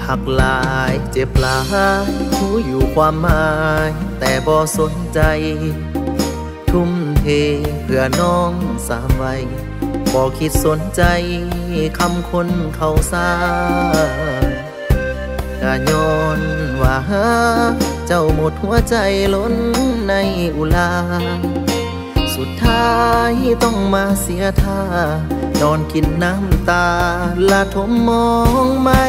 หักหลายเจ็บหลายรู้อยู่ความหมายแต่บ่สนใจทุ่มเทเพื่อน้องสามวัยบ่คิดสนใจคำคนเขาซากะย้อนว่าเจ้าหมดหัวใจล้นในอุลาสุดท้ายต้องมาเสียท่านอนกินน้ำตาละทมมองไม่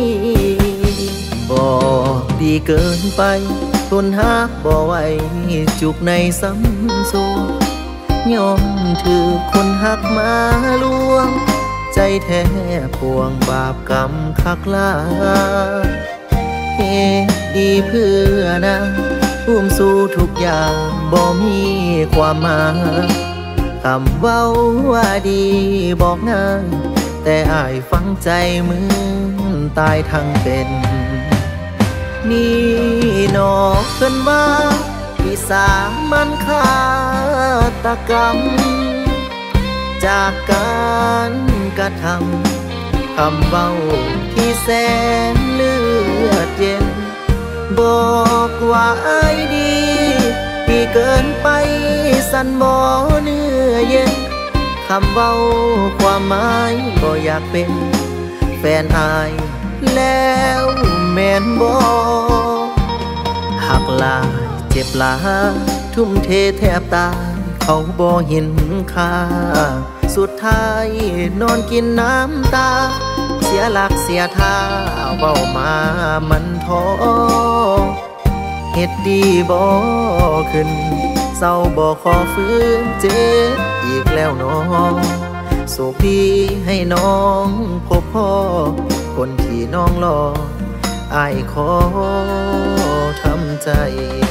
บอกดีเกินไปทนหักบ่ไหวจุกในซ้ำสูยอมถือคนหักมาลวงใจแท้พวงบาปกรรมคักลาเหตุดีเพื่อนางร่วมสู้ทุกอย่างบ่มีความหมายคำเว้าว่าดีบอกง่ายแต่อ้ายฟังใจเหมือนตายทั้งเป็นนี่นอกเพิ่นว่าวิสามันฆาตกรรมจากการกระทำคำเว้าที่แสนเลือดเย็นบอกว่าอ้ายดีเกินไปสั่นบ่เนื้อเย็นคำเว้าความหมายบ่อยากเป็นแฟนอายแล้วแม่นบ่หักหลายเจ็บหลายทุ่มเทแทบตายเขาบ่เห็นค่าสุดท้ายนอนกินน้ำตาเสียหลักเสียท่าเว้ามามันท้อเฮ็ดดีบ่ขึ้นเศร้าบ่ขอฟื้นเจ็บอีกแล้วน้องโศกดีให้น้องพบพ่อคนที่น้องรออ้ายขอทำใจ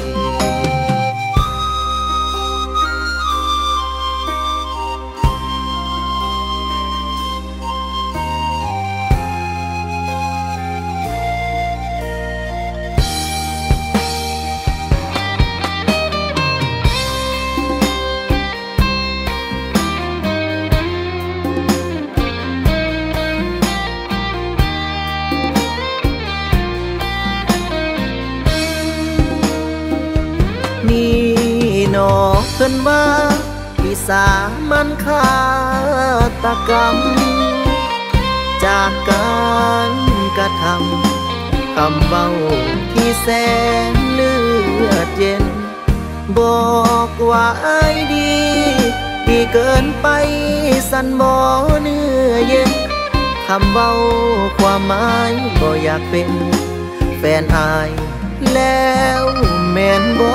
เพิ่นว่าวิสามันฆาตกรรมจากการกระทำคำเว้าที่แสนเลือดเย็นบอกว่าอ้ายดีเกินไปสั่นบ่เนื้อเย็นคำเว้าความหมายบ่อยากเป็นแฟนอายแล้วแม่นบ่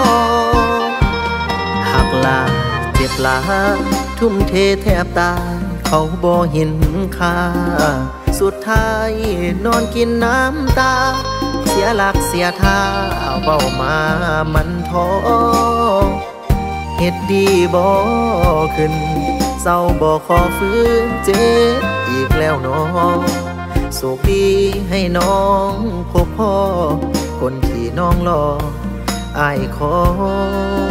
หักหลายเจ็บหลายทุ่มเทแทบตายเขาบ่เห็นค่าสุดท้ายนอนกินน้ำตาเสียหลักเสียท่าเว้ามามันท้อเฮ็ดดีบ่ขึ้นเศร้าบ่ขอฟื้นเจ็บอีกแล้วน้องโศกดีให้น้องพบพ่อคนที่น้องรออ้ายขอ